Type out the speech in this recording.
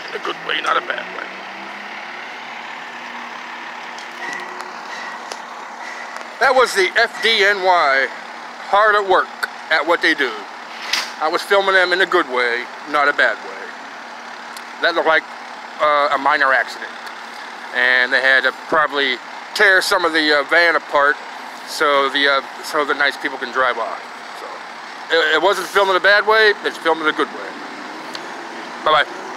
in a good way, not a bad way. That was the FDNY, hard at work at what they do. I was filming them in a good way, not a bad way. That looked like a minor accident. And they had to probably tear some of the van apart so the nice people can drive off. So it wasn't filmed in a bad way, it's filmed in a good way. Bye-bye.